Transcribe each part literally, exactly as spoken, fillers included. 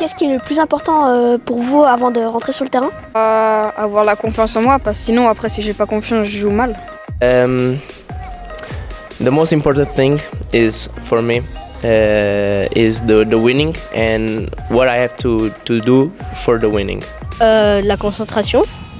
Qu'est-ce qui est le plus important euh, pour vous avant de rentrer sur le terrain? euh, Avoir la confiance en moi, parce que sinon après si j'ai pas confiance je joue mal. Um, the most important thing is for me uh, is the, the winning and what I have to, to do for the winning. Euh, la concentration.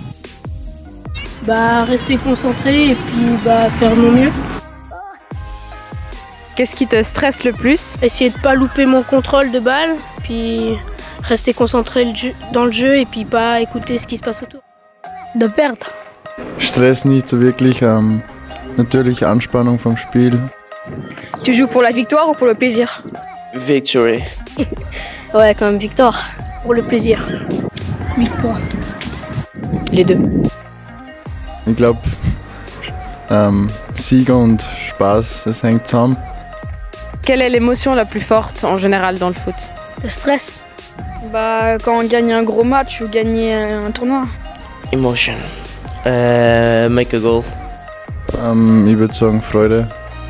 Bah, rester concentré et puis bah, faire mon mieux. Qu'est-ce qui te stresse le plus? Essayer de pas louper mon contrôle de balle, puis rester concentré le jeu, dans le jeu et puis pas écouter ce qui se passe autour. De perdre. Stress nicht so wirklich, ähm, natürlich Anspannung vom Spiel. Tu joues pour la victoire ou pour le plaisir? Victory. Ouais, comme victoire. Pour le plaisir. Victoire. Les deux. Ich glaube, ähm, Sieger und Spaß, das hängt zusammen. Quelle est l'émotion la plus forte en général dans le foot? Le stress. Bah quand on gagne un gros match ou gagner un tournoi. Emotion. Uh, make a goal. Ähm, ich würde sagen Freude.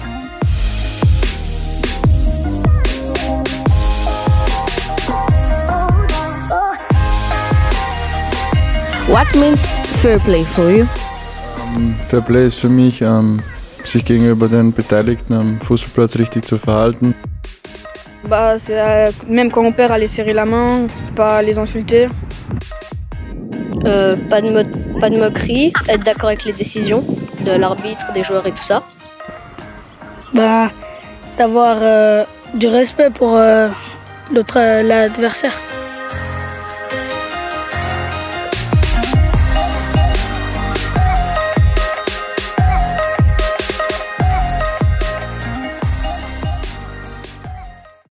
What means fair play for you? Ähm, Fair Play ist für mich, ähm, sich gegenüber den Beteiligten am Fußballplatz richtig zu verhalten. Bah c'est euh, même quand on perd à les serrer la main, pas les insulter. Euh, pas, de mo- pas de moquerie, être d'accord avec les décisions de l'arbitre, des joueurs et tout ça. Bah, d'avoir euh, du respect pour euh, l'autre, euh, l'adversaire.